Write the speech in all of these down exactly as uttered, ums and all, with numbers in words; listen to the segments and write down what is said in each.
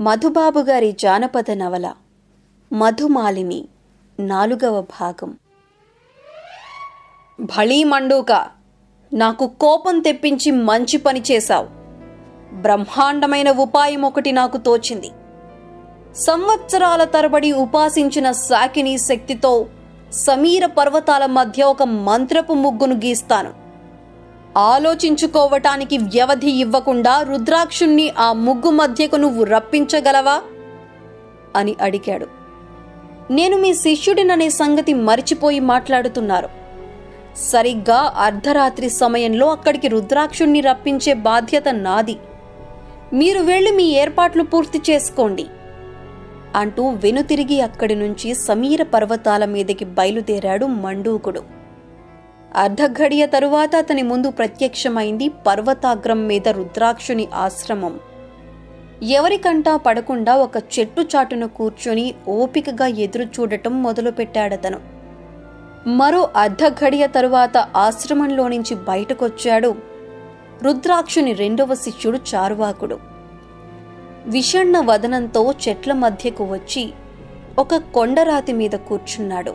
మధుబాబు గారి జానపద నవల మధుమాలిని నాలుగవ భాగం. భళీ మండూక, నాకు కోపం తెప్పించి మంచి పని చేశావు. బ్రహ్మాండమైన ఉపాయం ఒకటి నాకు తోచింది. సంవత్సరాల తరబడి ఉపాసించిన శాకిని శక్తితో సమీర పర్వతాల మధ్య ఒక మంత్రపు ముగ్గును గీస్తాను. ఆలోచించుకోవటానికి వ్యవధి ఇవ్వకుండా రుద్రాక్షుణ్ణి ఆ ముగ్గు మధ్యకు నువ్వు రప్పించగలవా అని అడిగాడు. నేను మీ శిష్యుడిననే సంగతి మరిచిపోయి మాట్లాడుతున్నారు. సరిగ్గా అర్ధరాత్రి సమయంలో అక్కడికి రుద్రాక్షుణ్ణి రప్పించే బాధ్యత నాది. మీరు వెళ్ళి మీ ఏర్పాట్లు పూర్తి చేసుకోండి అంటూ వెనుతిరిగి అక్కడి నుంచి సమీర పర్వతాల మీదకి బయలుదేరాడు మండూకుడు. అర్ధఘడియ తరువాత అతని ముందు ప్రత్యక్షమైంది పర్వతాగ్రం మీద రుద్రాక్షుని ఆశ్రమం. ఎవరికంటా పడకుండా ఒక చెట్టు చాటున కూర్చొని ఓపికగా ఎదురు చూడటం మొదలుపెట్టాడతను. మరో అర్ధఘడియ తరువాత ఆశ్రమంలో నుంచి బయటకొచ్చాడు రుద్రాక్షుని రెండవ శిష్యుడు చార్వాకుడు. విషణ్ణ వదనంతో చెట్ల మధ్యకు వచ్చి ఒక కొండరాతి మీద కూర్చున్నాడు.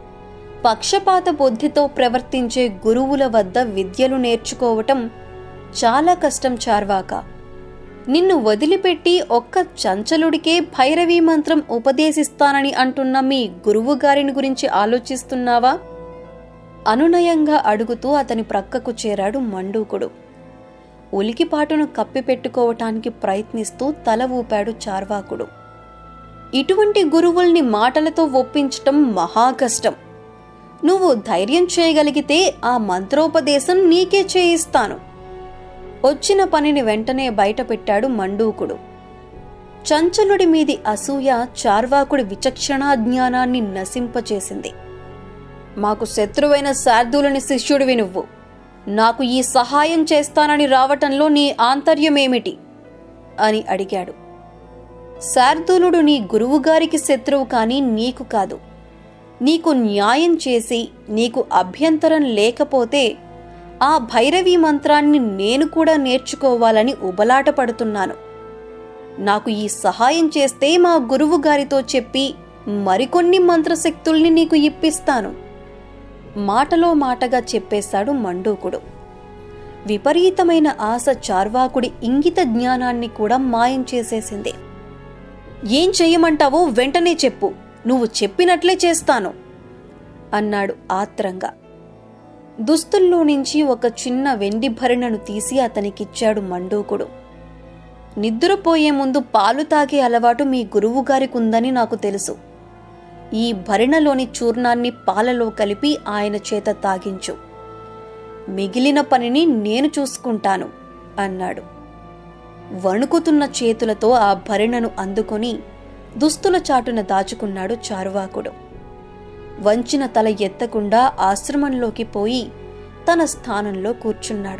పక్షపాత బుద్ధితో ప్రవర్తించే గురువుల వద్ద విద్యలు నేర్చుకోవటం చాలా కష్టం చార్వాక. నిన్ను వదిలిపెట్టి ఒక్క చంచలుడికే భైరవీ మంత్రం ఉపదేశిస్తానని అంటున్న మీ గురువు గారిని గురించి ఆలోచిస్తున్నావా? అనునయంగా అడుగుతూ అతని ప్రక్కకు చేరాడు మండూకుడు. ఉలికిపాటును కప్పిపెట్టుకోవటానికి ప్రయత్నిస్తూ తల ఊపాడు చార్వాకుడు. ఇటువంటి గురువుల్ని మాటలతో ఒప్పించటం మహాకష్టం. నువ్వు ధైర్యం చేయగలిగితే ఆ మంత్రోపదేశం నీకే చేయిస్తాను. వచ్చిన పనిని వెంటనే బయటపెట్టాడు మండూకుడు. చంచలుడి మీది అసూయ చార్వాకుడి విచక్షణా జ్ఞానాన్ని నశింపచేసింది. మాకు శత్రువైన శార్దూలుని శిష్యుడివి నువ్వు. నాకు ఈ సహాయం చేస్తానని రావటంలో నీ ఆంతర్యమేమిటి అని అడిగాడు. శార్దూలుడు నీ గురువుగారికి శత్రువు కాని నీకు కాదు. నీకు న్యాయం చేసి నీకు అభ్యంతరం లేకపోతే ఆ భైరవీ మంత్రాన్ని నేను కూడా నేర్చుకోవాలని ఉబలాట పడుతున్నాను. నాకు ఈ సహాయం చేస్తే మా గురువు గారితో చెప్పి మరికొన్ని మంత్రశక్తుల్ని నీకు ఇప్పిస్తాను మాటలో మాటగా చెప్పేశాడు మండూకుడు. విపరీతమైన ఆశ చార్వాకుడి ఇంగిత జ్ఞానాన్ని కూడా మాయం చేసేసింది. ఏం చెయ్యమంటావో వెంటనే చెప్పు, నువ్వు చెప్పినట్లే చేస్తాను అన్నాడు ఆత్రంగా. దుస్తుల్లో నుంచి ఒక చిన్న వెండి భరిణను తీసి అతనికిచ్చాడు మండూకుడు. నిద్రపోయే ముందు పాలు తాగే అలవాటు మీ గురువుగారికుందని నాకు తెలుసు. ఈ భరిణలోని చూర్ణాన్ని పాలలో కలిపి ఆయన చేత తాగించు. మిగిలిన పనిని నేను చూసుకుంటాను అన్నాడు. వణుకుతున్న చేతులతో ఆ భరిణను అందుకొని దుస్తుల చాటున దాచుకున్నాడు చార్వాకుడు. వంచిన తల ఎత్తకుండా ఆశ్రమంలోకి పోయి తన స్థానంలో కూర్చున్నాడు.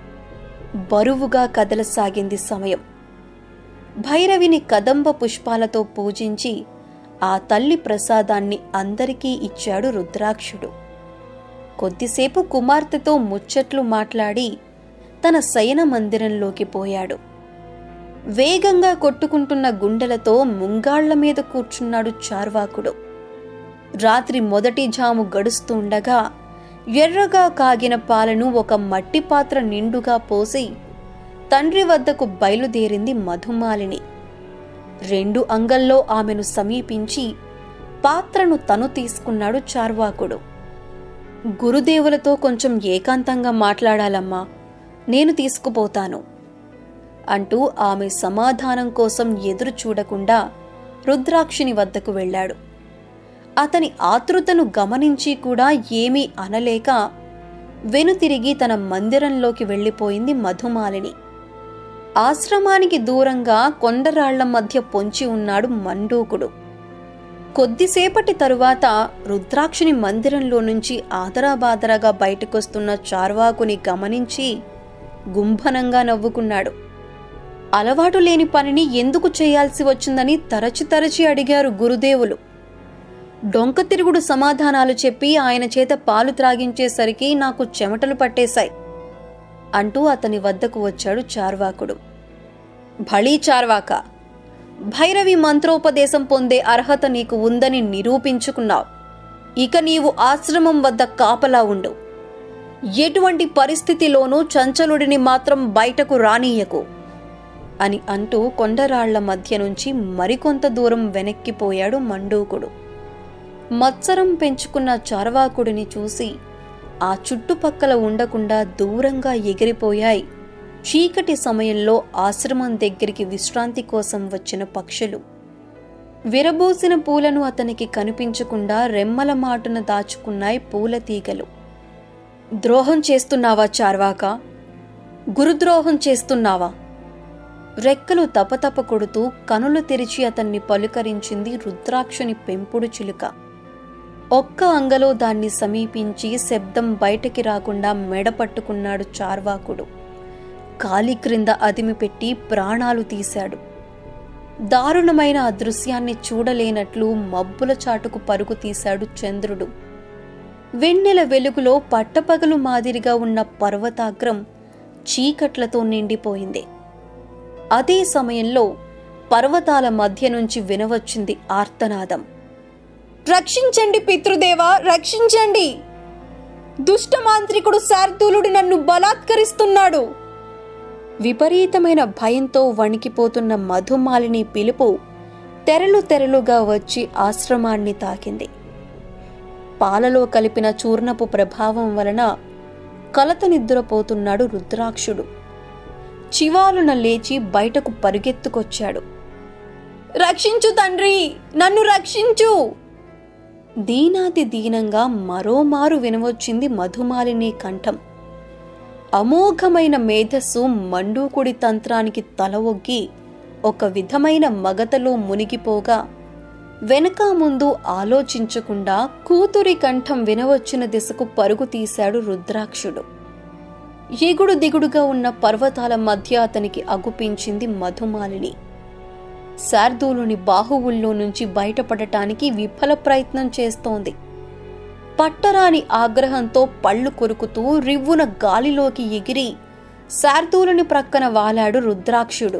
బరువుగా కదలసాగింది సమయం. భైరవిని కదంబ పుష్పాలతో పూజించి ఆ తల్లి ప్రసాదాన్ని అందరికీ ఇచ్చాడు రుద్రాక్షుడు. కొద్దిసేపు కుమార్తెతో ముచ్చట్లు మాట్లాడి తన శయన మందిరంలోకి పోయాడు. వేగంగా కొట్టుకుంటున్న గుండెలతో ముంగాళ్ల మీద కూర్చున్నాడు చార్వాకుడు. రాత్రి మొదటి జాము గడుస్తుండగా ఎర్రగా కాగిన పాలను ఒక మట్టి పాత్ర నిండుగా పోసి తండ్రి వద్దకు బయలుదేరింది మధుమాలిని. రెండు అంగల్లో ఆమెను సమీపించి పాత్రను తను తీసుకున్నాడు చార్వాకుడు. గురుదేవులతో కొంచెం ఏకాంతంగా మాట్లాడాలమ్మా, నేను తీసుకుపోతాను అంటూ ఆమె సమాధానం కోసం ఎదురు చూడకుండా రుద్రాక్షిని వద్దకు వెళ్ళాడు. అతని ఆతృతను గమనించి కూడా ఏమీ అనలేక వెనుతిరిగి తన మందిరంలోకి వెళ్ళిపోయింది మధుమాలిని. ఆశ్రమానికి దూరంగా కొండరాళ్ల మధ్య పొంచి ఉన్నాడు మండూకుడు. కొద్దిసేపటి తరువాత రుద్రాక్షిని మందిరంలో నుంచి ఆదరాబాదరాగా బయటకొస్తున్న చార్వాకుని గమనించి గుంభనంగా నవ్వుకున్నాడు. అలవాటు లేని పనిని ఎందుకు చేయాల్సి వచ్చిందని తరచి తరచి అడిగారు గురుదేవులు. డొంక తిరుగుడు సమాధానాలు చెప్పి ఆయన చేత పాలు త్రాగించేసరికి నాకు చెమటలు పట్టేశాయి అంటూ అతని వద్దకు వచ్చాడు చార్వాకుడు. భళీ చార్వాక, భైరవి మంత్రోపదేశం పొందే అర్హత నీకు ఉందని నిరూపించుకున్నావు. ఇక నీవు ఆశ్రమం వద్ద కాపలా ఉండు. ఎటువంటి పరిస్థితిలోనూ చంచలుడిని మాత్రం బయటకు రానీయకు అని అంటూ కొండరాళ్ల మధ్య నుంచి మరికొంత దూరం వెనక్కిపోయాడు మండూకుడు. మత్సరం పెంచుకున్న చార్వాకుడిని చూసి ఆ చుట్టుపక్కల ఉండకుండా దూరంగా ఎగిరిపోయాయి చీకటి సమయంలో ఆశ్రమం దగ్గరికి విశ్రాంతి కోసం వచ్చిన పక్షులు. విరబూసిన పూలను అతనికి కనిపించకుండా రెమ్మల మాటున దాచుకున్నాయి పూల తీగలు. ద్రోహం చేస్తున్నావా చార్వాక? గురుద్రోహం చేస్తున్నావా? రెక్కలు తపతప కొడుతూ కనులు తెరిచి అతన్ని పలుకరించింది రుద్రాక్షుని పెంపుడు చిలుక. ఒక్క అంగలో దాన్ని సమీపించి శబ్దం బయటికి రాకుండా మెడపట్టుకున్నాడు చార్వాకుడు. కాలి క్రింద అదిమి పెట్టి ప్రాణాలు తీశాడు. దారుణమైన ఆ దృశ్యాన్ని చూడలేనట్లు మబ్బుల చాటుకు పరుగు తీశాడు చంద్రుడు. వెన్నెల వెలుగులో పట్టపగలు మాదిరిగా ఉన్న పర్వతాగ్రం చీకట్లతో నిండిపోయింది. అదే సమయంలో పర్వతాల మధ్య నుంచి వినవచ్చింది ఆర్తనాదం. రక్షించండి పితృదేవా, రక్షించండి! దుష్ట మాంత్రికుడు శార్దూలుడు నన్ను బలాత్కరిస్తున్నాడు. విపరీతమైన భయంతో వణికిపోతున్న మధుమాలిని పిలుపు తెరలు తెరలుగా వచ్చి ఆశ్రమాన్ని తాకింది. పాలలో కలిపిన చూర్ణపు ప్రభావం వలన కలత నిద్రపోతున్నాడు రుద్రాక్షుడు. చివాలున లేచి బయటకు పరుగెత్తుకొచ్చాడు. రక్షించు తండ్రి, నన్ను రక్షించు! దీనాది దీనంగా మరోమారు వినవచ్చింది మధుమాలిని కంఠం. అమోఘమైన మేధస్సు మండూకుడి తంత్రానికి తల ఒగ్గి ఒక విధమైన మగతలో మునిగిపోగా వెనక ముందు ఆలోచించకుండా కూతురి కంఠం వినవచ్చిన దిశకు పరుగు తీశాడు రుద్రాక్షుడు. ఎగుడు దిగుడుగా ఉన్న పర్వతాల మధ్య అతనికి అగుపించింది మధుమాలిని. శార్దూలుని బాహువుల్లో నుంచి బయటపడటానికి విఫల ప్రయత్నం చేస్తోంది. పట్టరాని ఆగ్రహంతో పళ్ళు కొరుకుతూ రివ్వున గాలిలోకి ఎగిరి శార్దూలుని ప్రక్కన వాలాడు రుద్రాక్షుడు.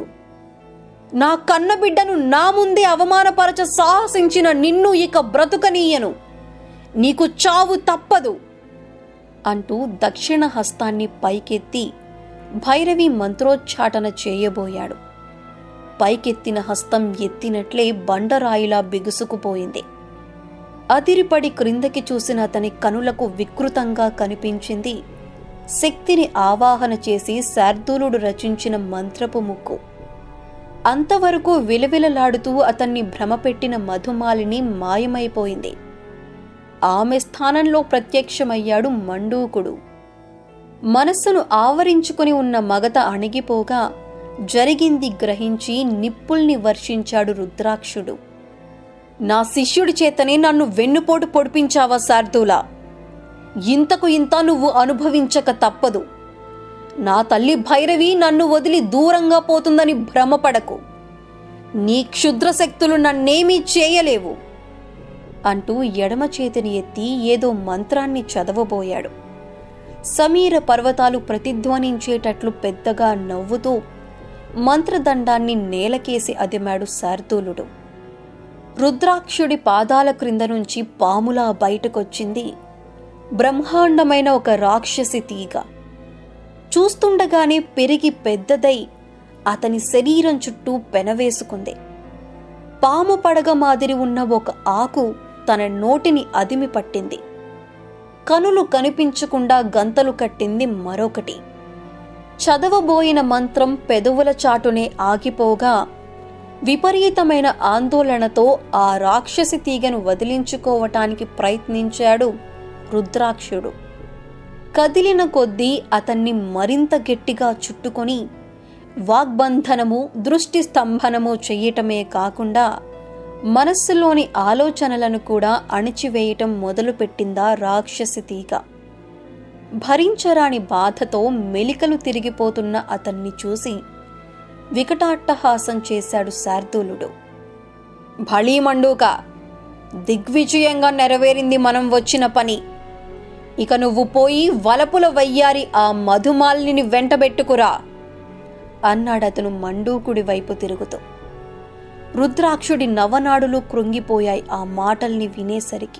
నా కన్నబిడ్డను నా ముందే అవమానపరచ సాహసించిన నిన్ను ఇక బ్రతుకనీయను, నీకు చావు తప్పదు అంటూ దక్షిణ హస్తాన్ని పైకెత్తి భైరవి మంత్రోచ్చాటన చేయబోయాడు. పైకెత్తిన హస్తం ఎత్తినట్లే బండరాయిలా బిగుసుకుపోయింది. అదిరిపడి క్రిందకి చూసిన అతని కనులకు వికృతంగా కనిపించింది శక్తిని ఆవాహన చేసి శార్దూలుడు రచించిన మంత్రపు ముక్కు. అంతవరకు విలవిలలాడుతూ అతన్ని భ్రమపెట్టిన మధుమాలిని మాయమైపోయింది. ఆమె స్థానంలో ప్రత్యక్షమయ్యాడు మండూకుడు. మనస్సును ఆవరించుకుని ఉన్న మగత అణిగిపోగా జరిగింది గ్రహించి నిప్పుల్ని వర్షించాడు రుద్రాక్షుడు. నా శిష్యుడి చేతనే నన్ను వెన్నుపోటు పొడిపించావా శార్దూలా? ఇంతకు ఇంత నువ్వు అనుభవించక తప్పదు. నా తల్లి భైరవి నన్ను వదిలి దూరంగా పోతుందని భ్రమపడకు. నీ క్షుద్ర శక్తులు నన్నేమీ చేయలేవు అంటూ ఎడమ చేతిని ఎత్తి ఏదో మంత్రాన్ని చదవబోయాడు. సమీర పర్వతాలు ప్రతిధ్వనించేటట్లు పెద్దగా నవ్వుతూ మంత్రదండాన్ని నేలకేసి అదిమాడు శార్దూలుడు. రుద్రాక్షుడి పాదాల క్రింద నుంచి పాములా బయటకొచ్చింది బ్రహ్మాండమైన ఒక రాక్షసి తీగ. చూస్తుండగానే పెరిగి పెద్దదై అతని శరీరం చుట్టూ పెనవేసుకుంది. పాము పడగ మాదిరి ఉన్న ఒక ఆకు తన నోటిని అదిమి పట్టింది. కనులు కనిపించకుండా గంతలు కట్టింది మరొకటి. చదవబోయిన మంత్రం పెదవుల చాటునే ఆగిపోగా విపరీతమైన ఆందోళనతో ఆ రాక్షసి తీగను వదిలించుకోవటానికి ప్రయత్నించాడు రుద్రాక్షుడు. కదిలిన కొద్దీ అతన్ని మరింత గట్టిగా చుట్టుకొని వాగ్బంధనము, దృష్టి స్తంభనము చెయ్యటమే కాకుండా మనస్సులోని ఆలోచనలను కూడా అణిచివేయటం మొదలుపెట్టిందా రాక్షసి తీగ. భరించరాని బాధతో మెలికలు తిరిగిపోతున్న అతన్ని చూసి వికటాట్టహాసం చేశాడు శార్దూలుడు. భళీ మండూక, దిగ్విజయంగా నెరవేరింది మనం వచ్చిన పని. ఇక నువ్వు పోయి వలపుల వయ్యారి ఆ మధుమాలిని వెంటబెట్టుకురా అన్నాడతను మండూకుడి వైపు తిరుగుతూ. రుద్రాక్షుడి నవనాడులు కృంగిపోయాయి ఆ మాటల్ని వినేసరికి.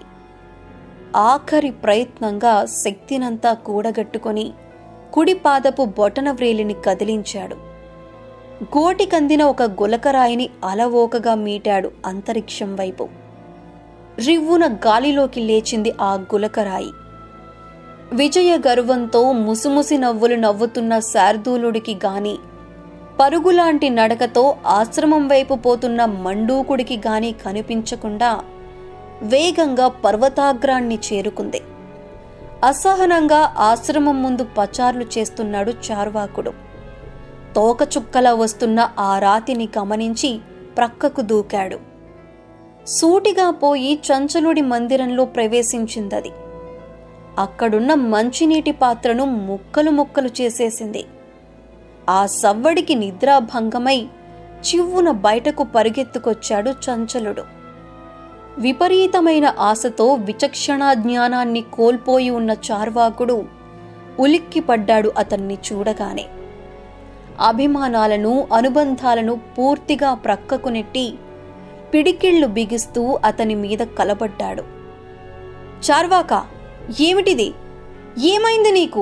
ఆఖరి ప్రయత్నంగా శక్తినంతా కూడగట్టుకొని కుడి పాదపు బొటన వ్రేలిని కదిలించాడు. గోటికందిన ఒక గులకరాయిని అలవోకగా మీటాడు అంతరిక్షం వైపు. రివ్వున గాలిలోకి లేచింది ఆ గులకరాయి. విజయ గర్వంతో ముసిముసి నవ్వులు నవ్వుతున్న శార్దూలుడికి గాని, పరుగులాంటి నడకతో ఆశ్రమం వైపు పోతున్న మండూకుడికి గాని కనిపించకుండా వేగంగా పర్వతాగ్రాన్ని చేరుకుంది. అసహనంగా ఆశ్రమం ముందు పచార్లు చేస్తున్నాడు చార్వాకుడు. తోకచుక్కలా వస్తున్న ఆ రాతిని గమనించి ప్రక్కకు దూకాడు. సూటిగా పోయి చంచలుడి మందిరంలో ప్రవేశించిందది. అక్కడున్న మంచినీటి పాత్రను ముక్కలు ముక్కలు చేసేసింది. ఆ సవ్వడికి నిద్రాభంగమై చివ్వున బయటకు పరిగెత్తుకొచ్చాడు చంచలుడు. విపరీతమైన ఆశతో విచక్షణా జ్ఞానాన్ని కోల్పోయి ఉన్న చార్వాకుడు ఉలిక్కిపడ్డాడు అతన్ని చూడగానే. అభిమానాలను అనుబంధాలను పూర్తిగా ప్రక్కకు నెట్టి పిడికిళ్లు బిగిస్తూ అతని మీద కలబడ్డాడు. చార్వాకా, ఏమిటిది? ఏమైంది నీకు?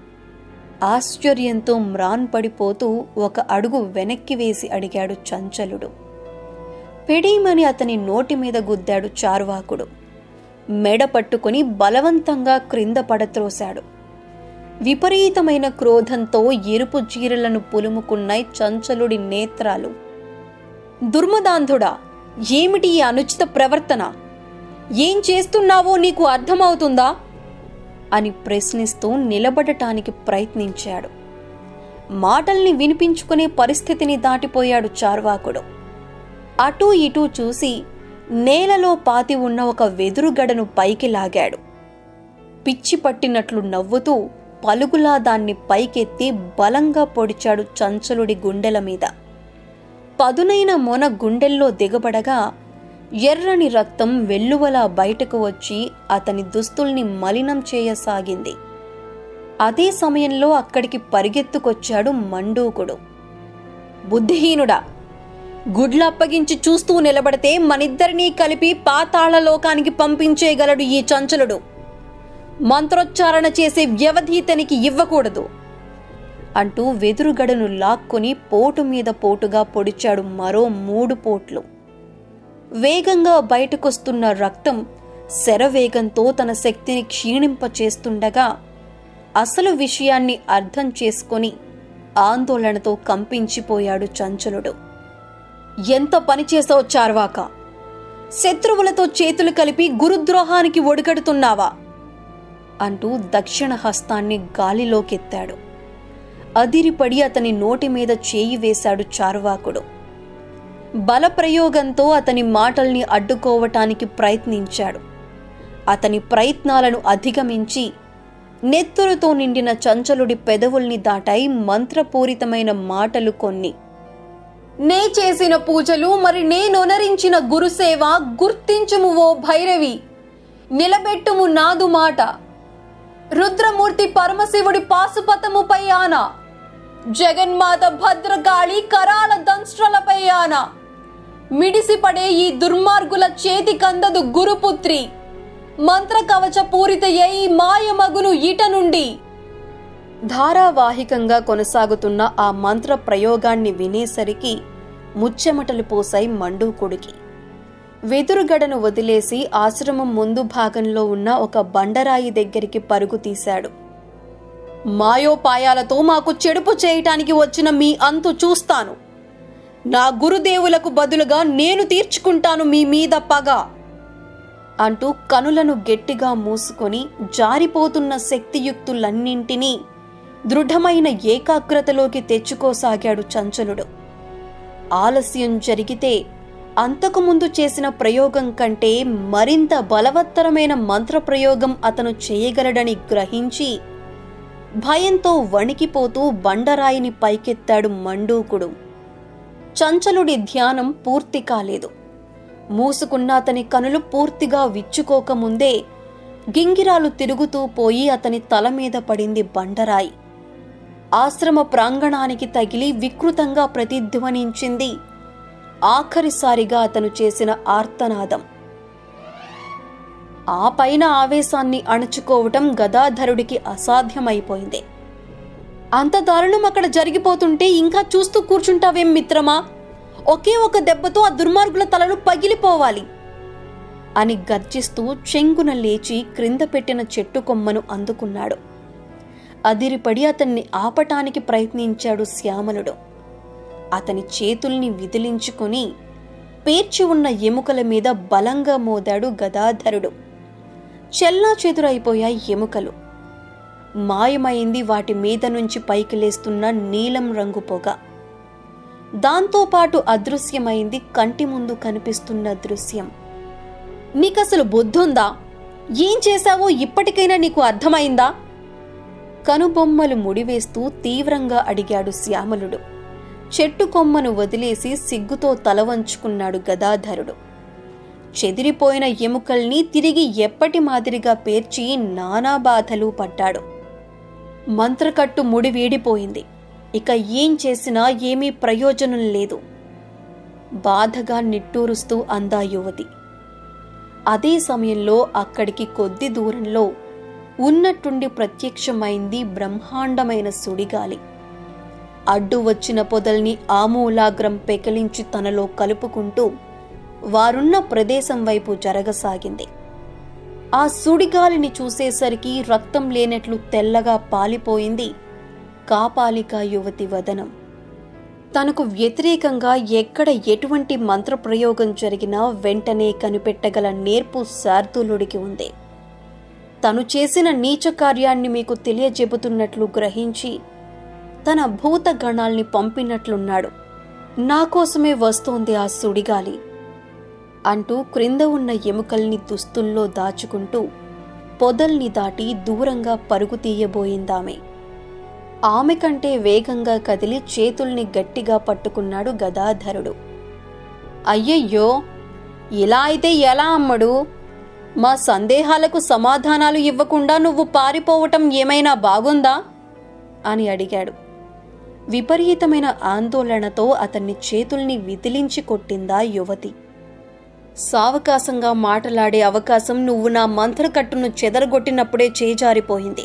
ఆశ్చర్యంతో మ్రాన్ పడిపోతూ ఒక అడుగు వెనక్కి వేసి అడిగాడు చంచలుడు. పెడీమని అతని నోటి మీద గుద్దాడు చార్వాకుడు. మెడ పట్టుకుని బలవంతంగా క్రింద పడత్రోశాడు. విపరీతమైన క్రోధంతో ఎరుపు చీరలను పులుముకున్నాయి చంచలుడి నేత్రాలు. దుర్మదాంధుడా, ఏమిటి ఈ అనుచిత ప్రవర్తన? ఏం చేస్తున్నావో నీకు అర్థమవుతుందా అని ప్రశ్నిస్తూ నిలబడటానికి ప్రయత్నించాడు. మాటల్ని వినిపించుకునే పరిస్థితిని దాటిపోయాడు చార్వాకుడు. అటూ ఇటూ చూసి నేలలో పాతి ఉన్న ఒక వెదురుగడను పైకి లాగాడు. పిచ్చి పట్టినట్లు నవ్వుతూ పలుగులా దాన్ని పైకెత్తి బలంగా పొడిచాడు చంచలుడి గుండెల మీద. పదునైన మొన గుండెల్లో దిగబడగా ఎర్రని రక్తం వెల్లువలా బయటకు వచ్చి అతని దుస్తుల్ని మలినం చేయసాగింది. అదే సమయంలో అక్కడికి పరిగెత్తుకొచ్చాడు మండూకుడు. బుద్ధిహీనుడా, గుడ్లప్పగించి చూస్తూ నిలబడితే మనిద్దరినీ కలిపి పాతాళలోకానికి పంపించేయగలడు ఈ చంచలుడు. మంత్రోచ్చారణ చేసే వ్యవధి ఇతనికి ఇవ్వకూడదు అంటూ వెదురుగడను లాక్కొని పోటు మీద పోటుగా పొడిచాడు మరో మూడు పోట్లు. వేగంగా బయటకొస్తున్న రక్తం శరవేగంతో తన శక్తిని క్షీణింపచేస్తుండగా అసలు విషయాన్ని అర్థం చేసుకొని ఆందోళనతో కంపించిపోయాడు చంచలుడు. ఎంత పనిచేసావు చార్వాక! శత్రువులతో చేతులు కలిపి గురుద్రోహానికి ఒడిగడుతున్నావా అంటూ దక్షిణ హస్తాన్ని గాలిలోకెత్తాడు. అదిరిపడి అతని నోటి మీద చేయి వేశాడు చార్వాకుడు. బలప్రయోగంతో అతని మాటల్ని అడ్డుకోవటానికి ప్రయత్నించాడు. అతని ప్రయత్నాలను అధిగమించి నెత్తురుతో నిండిన చంచలుడి పెదవుల్ని దాటాయి మంత్రపూరితమైన మాటలు కొన్ని. నే చేసిన పూజలు మరి నేనొనరించిన గురుసేవ గుర్తించుము ఓ భైరవి, నిలబెట్టుము నాదు మాట. రుద్రమూర్తి పరమశివుడి పాశుపతముపై ఆన, జగన్మాత భద్రకాళి కరాల దంస్ట్రలపై ఆన. మిడిసిపడే ఈ దుర్మార్గుల చేతి కందదు గురుపుత్రి, మంత్ర కవచ పూరితయై మాయమగును ఇట నుండి. ధారావాహికంగా కొనసాగుతున్న ఆ మంత్ర ప్రయోగాన్ని వినేసరికి ముచ్చెమటలు పోసాయి మండూకుడికి. వెదురుగడను వదిలేసి ఆశ్రమం ముందు భాగంలో ఉన్న ఒక బండరాయి దగ్గరికి పరుగు తీశాడు. మాయోపాయాలతో మాకు చెడుపు చేయటానికి వచ్చిన మీ అంతు చూస్తాను. నా గురుదేవులకు బదులుగా నేను తీర్చుకుంటాను మీ మీద పగ అంటూ కనులను గట్టిగా మూసుకొని జారిపోతున్న శక్తియుక్తులన్నింటినీ దృఢమైన ఏకాగ్రతలోకి తెచ్చుకోసాగాడు చంచలుడు. ఆలస్యం జరిగితే అంతకుముందు చేసిన ప్రయోగం కంటే మరింత బలవత్తరమైన మంత్రప్రయోగం అతను చేయగలడని గ్రహించి భయంతో వణికిపోతూ బండరాయిని పైకెత్తాడు మండూకుడు. చంచలుడి ధ్యానం పూర్తి కాలేదు. మూసుకున్న అతని కనులు పూర్తిగా విచ్చుకోకముందే గింగిరాలు తిరుగుతూ పోయి అతని తల మీద పడింది బండరాయి. ఆశ్రమ ప్రాంగణానికి తగిలి వికృతంగా ప్రతిధ్వనించింది ఆఖరిసారిగా అతను చేసిన ఆర్తనాదం. ఆ పైన ఆవేశాన్ని అణుచుకోవటం గదాధరుడికి అసాధ్యమైపోయింది. అంత దారుణం అక్కడ జరిగిపోతుంటే ఇంకా చూస్తూ కూర్చుంటావేం మిత్రమా? ఒకే ఒక దెబ్బతో ఆ దుర్మార్గుల తలలు పగిలిపోవాలి అని గర్జిస్తూ చెంగున లేచి క్రింద పెట్టిన చెట్టు కొమ్మను అందుకున్నాడు. అదిరిపడి అతన్ని ఆపటానికి ప్రయత్నించాడు శ్యామలుడు. అతని చేతుల్ని విదిలించుకుని పేర్చి ఉన్న ఎముకల మీద బలంగా మోదాడు గదాధరుడు. చెల్లా చెదురైపోయాయి ఎముకలు. మాయమైంది వాటి మీద నుంచి పైకి లేస్తున్న నీలం రంగు పొగ. దాంతోపాటు అదృశ్యమైంది కంటి ముందు కనిపిస్తున్న దృశ్యం. నీకసలు బుద్ధుందా? ఏం చేశావో ఇప్పటికైనా నీకు అర్థమైందా? కనుబొమ్మలు ముడివేస్తూ తీవ్రంగా అడిగాడు శ్యామలుడు. చెట్టు కొమ్మను వదిలేసి సిగ్గుతో తల వంచుకున్నాడు గదాధరుడు. చెదిరిపోయిన ఎముకల్ని తిరిగి ఎప్పటి మాదిరిగా పేర్చి నానా బాధలు పడ్డాడు. మంత్రకట్టు ముడి వీడిపోయింది. ఇక ఏం చేసినా ఏమీ ప్రయోజనం లేదు. బాధగా నిట్టూరుస్తూ అందా యువతి. అదే సమయంలో అక్కడికి కొద్ది దూరంలో ఉన్నట్టుండి ప్రత్యక్షమైంది బ్రహ్మాండమైన సుడిగాలి. అడ్డు వచ్చిన పొదల్ని ఆమూలాగ్రం పెకిలించి తనలో కలుపుకుంటూ వారున్న ప్రదేశం వైపు జరగసాగింది. ఆ సుడిగాలిని చూసేసరికి రక్తం లేనట్లు తెల్లగా పాలిపోయింది కాపాలిక యువతి వదనం. తనకు వ్యతిరేకంగా ఎక్కడ ఎటువంటి మంత్రప్రయోగం జరిగినా వెంటనే కనిపెట్టగల నేర్పు శార్దూలుడికి ఉంది. తను చేసిన నీచ కార్యాన్ని మీకు తెలియజెబుతున్నట్లు గ్రహించి తన భూత గణాల్ని పంపినట్లున్నాడు. నా కోసమే వస్తోంది ఆ సుడిగాలి అంటూ క్రింద ఉన్న ఎముకల్ని దుస్తుల్లో దాచుకుంటూ పొదల్ని దాటి దూరంగా పరుగు తీయబోయిందామె. ఆమె కంటే వేగంగా కదిలి చేతుల్ని గట్టిగా పట్టుకున్నాడు గదాధరుడు. అయ్యయ్యో, ఇలా అయితే ఎలా అమ్మడు? మా సందేహాలకు సమాధానాలు ఇవ్వకుండా నువ్వు పారిపోవటం ఏమైనా బాగుందా అని అడిగాడు. విపరీతమైన ఆందోళనతో అతన్ని చేతుల్ని విదిలించి కొట్టిందా యువతి. సావకాశంగా మాటలాడే అవకాశం నువ్వు నా మంత్రకట్టును చెదరగొట్టినప్పుడే చేజారిపోయింది.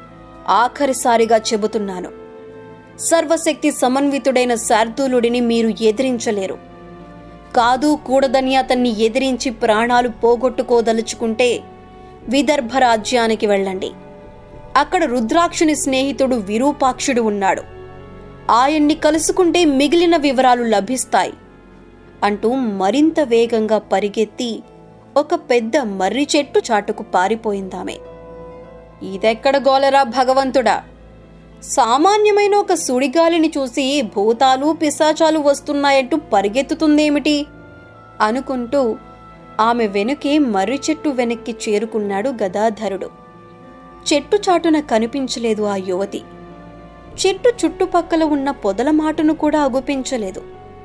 ఆఖరిసారిగా చెబుతున్నాను, సర్వశక్తి సమన్వితుడైన శార్దూలుడిని మీరు ఎదిరించలేరు. కాదు కూడదని అతన్ని ఎదిరించి ప్రాణాలు పోగొట్టుకోదలుచుకుంటే విదర్భ రాజ్యానికి వెళ్ళండి. అక్కడ రుద్రాక్షుని స్నేహితుడు విరూపాక్షుడు ఉన్నాడు. ఆయన్ని కలుసుకుంటే మిగిలిన వివరాలు లభిస్తాయి అంటూ మరింత వేగంగా పరిగెత్తి ఒక పెద్ద మర్రి చెట్టు చాటుకు పారిపోయిందామె. ఇదెక్కడ గోలరా భగవంతుడా! సామాన్యమైన ఒక సుడిగాలిని చూసి భూతాలు పిశాచాలు వస్తున్నాయంటూ పరిగెత్తుతుందేమిటి అనుకుంటూ ఆమె వెనుకే మర్రి చెట్టు వెనక్కి చేరుకున్నాడు గదాధరుడు. చెట్టు చాటున కనిపించలేదు ఆ యువతి. చెట్టు చుట్టుపక్కల ఉన్న పొదల మాటను కూడా అగుపించలేదు.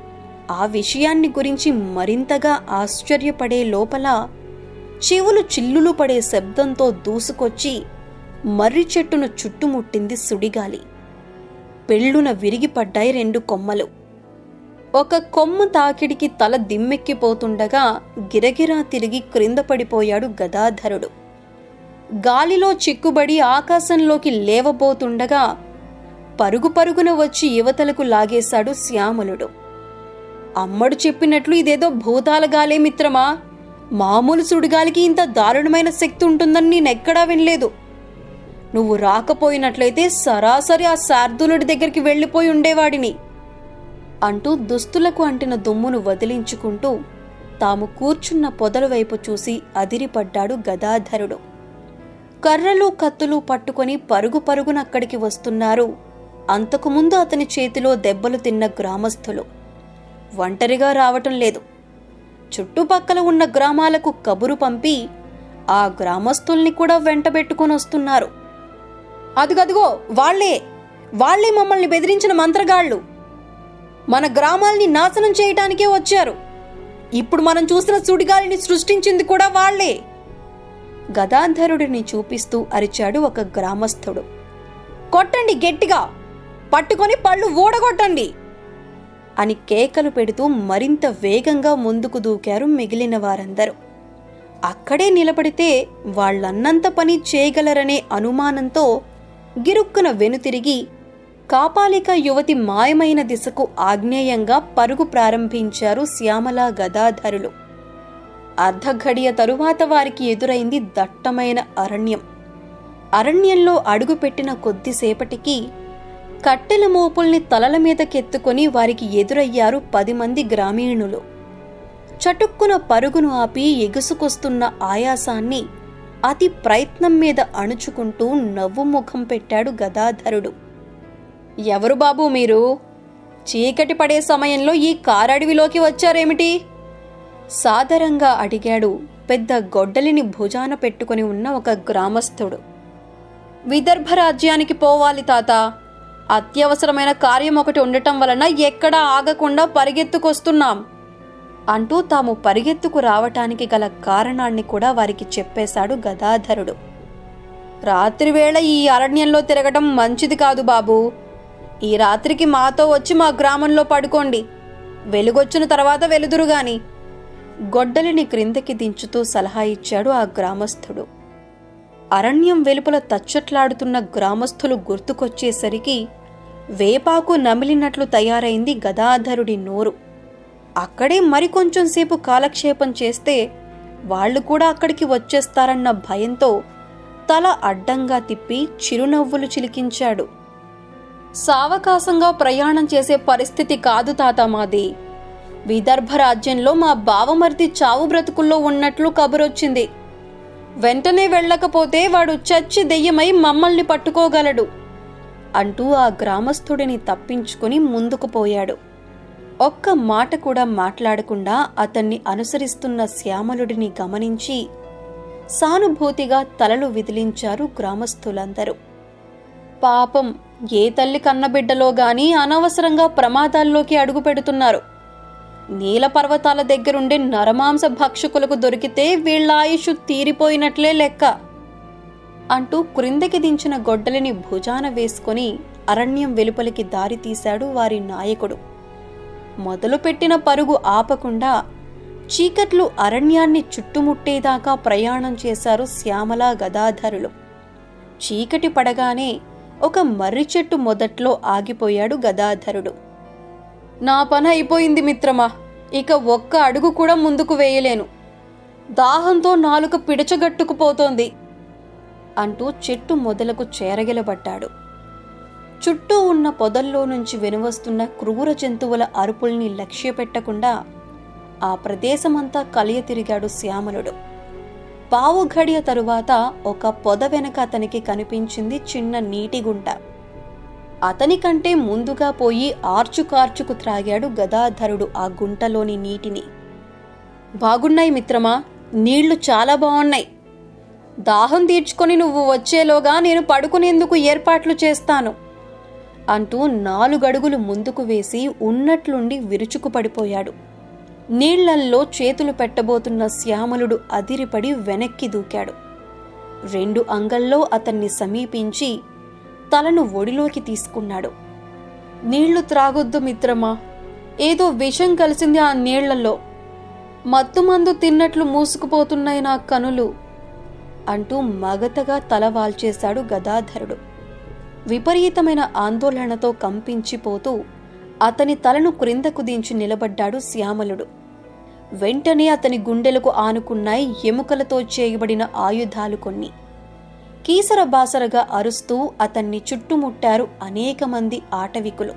ఆ విషయాన్ని గురించి మరింతగా ఆశ్చర్యపడే లోపల చెవులు చిల్లులు పడే శబ్దంతో దూసుకొచ్చి మర్రి చెట్టును చుట్టుముట్టింది సుడిగాలి. పెళ్ళున విరిగిపడ్డాయి రెండు కొమ్మలు. ఒక కొమ్మ తాకిడికి తల దిమ్మెక్కిపోతుండగా గిరగిరా తిరిగి క్రింద పడిపోయాడు గదాధరుడు. గాలిలో చిక్కుబడి ఆకాశంలోకి లేవబోతుండగా పరుగు పరుగున వచ్చి యువతలకు లాగేశాడు శ్యామలుడు. అమ్మడు చెప్పినట్లు ఇదేదో భూతాల గాలే మిత్రమా. మామూలు సుడిగాలికి ఇంత దారుణమైన శక్తి ఉంటుందని నేనెక్కడా వినలేదు. నువ్వు రాకపోయినట్లయితే సరాసరి ఆ శార్దూలుడి దగ్గరికి వెళ్లిపోయి ఉండేవాడిని అంటూ దుస్తులకు అంటిన దుమ్మును వదిలించుకుంటూ తాము కూర్చున్న పొదల వైపు చూసి అదిరిపడ్డాడు గదాధరుడు. కర్రలు కత్తులు పట్టుకొని పరుగు పరుగున అక్కడికి వస్తున్నారు అంతకుముందు అతని చేతిలో దెబ్బలు తిన్న గ్రామస్థులు. ఒంటరిగా రావటం లేదు. చుట్టుపక్కల ఉన్న గ్రామాలకు కబురు పంపి ఆ గ్రామస్తుల్ని కూడా వెంటబెట్టుకుని వస్తున్నారు. అదుగదుగో వాళ్లే వాళ్లే మమ్మల్ని బెదిరించిన మంత్రగాళ్లు. మన గ్రామాల్ని నాశనం చేయటానికే వచ్చారు. ఇప్పుడు మనం చూసిన సుడిగాలిని సృష్టించింది కూడా వాళ్లే. గదాధరుడిని చూపిస్తూ అరిచాడు ఒక గ్రామస్థుడు. కొట్టండి గట్టిగా, పట్టుకొని పళ్ళు ఊడగొట్టండి అని కేకలు పెడుతూ మరింత వేగంగా ముందుకు దూకారు మిగిలిన వారందరూ. అక్కడే నిలబడితే వాళ్లన్నంత పని చేయగలరనే అనుమానంతో గిరుక్కున వెనుతిరిగి కాపాలిక యువతి మాయమైన దిశకు ఆగ్నేయంగా పరుగు ప్రారంభించారు శ్యామల గదాధరులు. అర్ధఘడియ తరువాత వారికి ఎదురైంది దట్టమైన అరణ్యం. అరణ్యంలో అడుగుపెట్టిన కొద్దిసేపటికి కట్టెల మోపుల్ని తలల మీదకెత్తుకొని వారికి ఎదురయ్యారు పది మంది గ్రామీణులు. చటుక్కున పరుగును ఆపి ఎగుసుకొస్తున్న ఆయాసాన్ని అతి ప్రయత్నం మీద అణుచుకుంటూ నవ్వు ముఖం పెట్టాడు గదాధరుడు. ఎవరు బాబూ మీరు? చీకటి పడే సమయంలో ఈ కారడవిలోకి వచ్చారేమిటి? సాదరంగా అడిగాడు పెద్ద గొడ్డలిని భుజాన పెట్టుకుని ఉన్న ఒక గ్రామస్థుడు. విదర్భ రాజ్యానికి పోవాలి తాత. అత్యవసరమైన కార్యం ఒకటి ఉండటం వలన ఎక్కడా ఆగకుండా పరిగెత్తుకొస్తున్నాం అంటూ తాము పరిగెత్తుకు రావటానికి గల కారణాన్ని కూడా వారికి చెప్పేశాడు గదాధరుడు. రాత్రివేళ ఈ అరణ్యంలో తిరగటం మంచిది కాదు బాబూ. ఈ రాత్రికి మాతో వచ్చి మా గ్రామంలో పడుకోండి. వెలుగొచ్చిన తర్వాత వెలుదురుగాని గొడ్డలిని క్రిందకి దించుతూ సలహా ఇచ్చాడు ఆ గ్రామస్థుడు. అరణ్యం వెలుపల తచ్చట్లాడుతున్న గ్రామస్థులు గుర్తుకొచ్చేసరికి వేపాకు నమిలినట్లు తయారైంది గదాధరుడి నోరు. అక్కడే మరికొంచెం సేపు కాలక్షేపం చేస్తే వాళ్లు కూడా అక్కడికి వచ్చేస్తారన్న భయంతో తల అడ్డంగా తిప్పి చిరునవ్వులు చిలికించాడు. సావకాశంగా ప్రయాణం చేసే పరిస్థితి కాదు తాత మాది. విదర్భ రాజ్యంలో మా బావమర్ది చావు బ్రతుకుల్లో ఉన్నట్లు కబురొచ్చింది. వెంటనే వెళ్ళకపోతే వాడు చచ్చి దెయ్యమై మమ్మల్ని పట్టుకోగలడు అంటూ ఆ గ్రామస్థుడిని తప్పించుకుని ముందుకు పోయాడు. ఒక్క మాట కూడా మాట్లాడకుండా అతన్ని అనుసరిస్తున్న శ్యామలుడిని గమనించి సానుభూతిగా తలలు విదిలించారు గ్రామస్థులందరూ. పాపం, ఏ తల్లి కన్నబిడ్డలో గాని అనవసరంగా ప్రమాదాల్లోకి అడుగు పెడుతున్నారు. నీల పర్వతాల దగ్గరుండే నరమాంస భక్షకులకు దొరికితే వీళ్ల ఆయుష్ తీరిపోయినట్లే లెక్క అంటూ క్రిందకి దించిన గొడ్డలిని భుజాన వేసుకుని అరణ్యం వెలుపలికి దారి తీశాడు వారి నాయకుడు. మొదలుపెట్టిన పరుగు ఆపకుండా చీకట్లు అరణ్యాన్ని చుట్టుముట్టేదాకా ప్రయాణం చేశారు శ్యామల గదాధరులు. చీకటి పడగానే ఒక మర్రి చెట్టు మొదట్లో ఆగిపోయాడు గదాధరుడు. నా పని అయిపోయింది మిత్రమా. ఇక ఒక్క అడుగు కూడా ముందుకు వేయలేను. దాహంతో నాలుక పిడచగట్టుకుపోతోంది అంటూ చెట్టు మొదలకు చేరగిలబడ్డాడు. చుట్టూ ఉన్న పొదల్లో నుంచి వెనువస్తున్న క్రూర జంతువుల అరుపుల్ని లక్ష్యపెట్టకుండా ఆ ప్రదేశమంతా కలియ తిరిగాడు శ్యామలుడు. పావు ఘడియ తరువాత ఒక పొద వెనక అతనికి కనిపించింది చిన్న నీటి గుంట. అతని కంటే ముందుగా పోయి ఆర్చుకార్చుకు త్రాగాడు గదాధరుడు ఆ గుంటలోని నీటిని. బాగున్నాయి మిత్రమా, నీళ్లు చాలా బాగున్నాయి. దాహం తీర్చుకొని నువ్వు వచ్చేలోగా నేను పడుకునేందుకు ఏర్పాట్లు చేస్తాను అంటూ నాలుగడుగులు ముందుకు వేసి ఉన్నట్లుండి విరుచుకు పడిపోయాడు. నీళ్లల్లో చేతులు పెట్టబోతున్న శ్యామలుడు అదిరిపడి వెనక్కి దూకాడు. రెండు అంగల్లో అతన్ని సమీపించి తలను ఒడిలోకి తీసుకున్నాడు. నీళ్లు త్రాగొద్దు మిత్రమా, ఏదో విషం కలిసింది ఆ నీళ్లలో. మత్తుమందు తిన్నట్లు మూసుకుపోతున్నాయి నా కనులు అంటూ మగతగా తల వాల్చేశాడు గదాధరుడు. విపరీతమైన ఆందోళనతో కంపించిపోతూ అతని తలను క్రిందకు దించి నిలబడ్డాడు శ్యామలుడు. వెంటనే అతని గుండెలకు ఆనుకున్నాయి ఎముకలతో చేయబడిన ఆయుధాలు కొన్ని. కీసర బాసరగా అరుస్తూ అతన్ని చుట్టుముట్టారు అనేక మంది ఆటవికులు.